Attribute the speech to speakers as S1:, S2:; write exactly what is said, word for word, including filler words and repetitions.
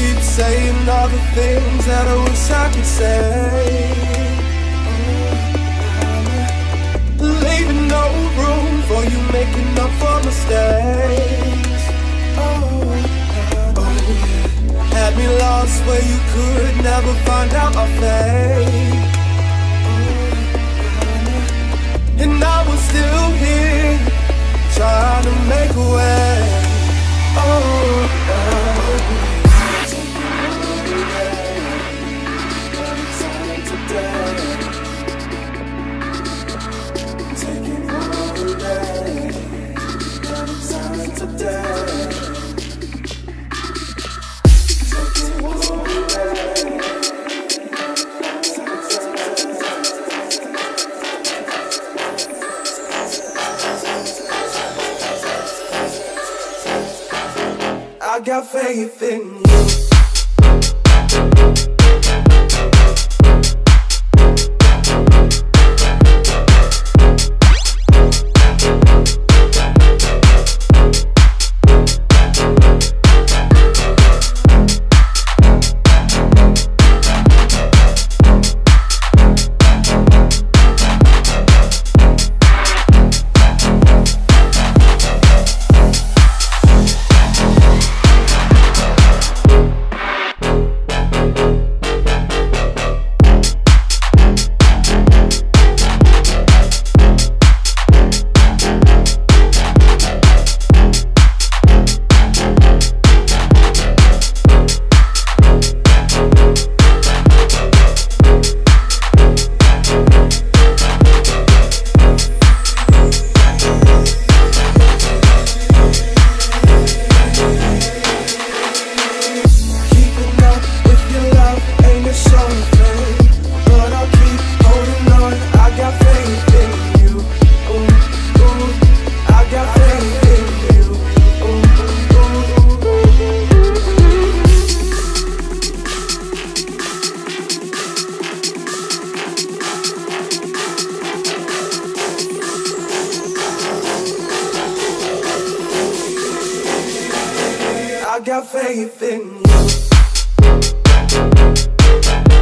S1: keep saying all the things that I wish I could say. Leaving no room for you making up for mistakes. Oh, oh yeah. Had me lost where you could never find out my fate. And I was still here, trying to make a way. Oh, oh. Taking all the day, got a time today. Taking all the day. I got faith in you. I got faith in you.